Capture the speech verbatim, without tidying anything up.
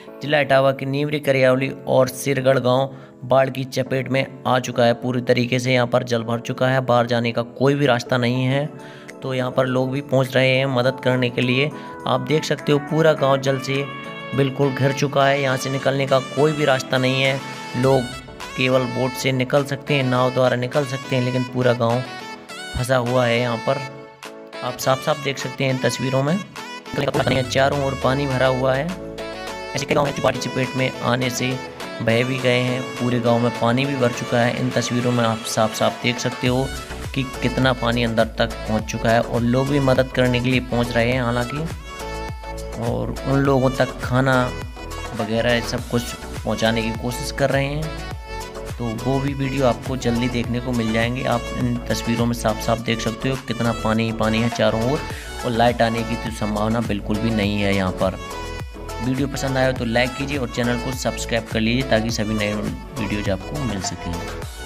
जिला इटावा के नीमरी, करियावली और सिरगढ़ गांव बाढ़ की चपेट में आ चुका है। पूरी तरीके से यहाँ पर जल भर चुका है, बाहर जाने का कोई भी रास्ता नहीं है। तो यहाँ पर लोग भी पहुँच रहे हैं मदद करने के लिए। आप देख सकते हो पूरा गाँव जल से बिल्कुल घिर चुका है, यहाँ से निकलने का कोई भी रास्ता नहीं है। लोग केवल बोट से निकल सकते हैं, नाव द्वारा निकल सकते हैं, लेकिन पूरा गांव फंसा हुआ है। यहाँ पर आप साफ साफ देख सकते हैं इन तस्वीरों में, चारों ओर पानी भरा हुआ है। ऐसे कई गाँव हैं जो बाढ़ की चपेट में आने से बह भी गए हैं, पूरे गांव में पानी भी भर चुका है। इन तस्वीरों में आप साफ साफ देख सकते हो कि कितना पानी अंदर तक पहुंच चुका है, और लोग भी मदद करने के लिए पहुंच रहे हैं हालांकि, और उन लोगों तक खाना वगैरह सब कुछ पहुंचाने की कोशिश कर रहे हैं। तो वो भी वीडियो आपको जल्दी देखने को मिल जाएंगे। आप इन तस्वीरों में साफ साफ देख सकते हो कितना पानी ही पानी है चारों ओर, और लाइट आने की तो संभावना बिल्कुल भी नहीं है यहाँ पर। वीडियो पसंद आया तो लाइक कीजिए और चैनल को सब्सक्राइब कर लीजिए ताकि सभी नए वीडियोज आपको मिल सकें।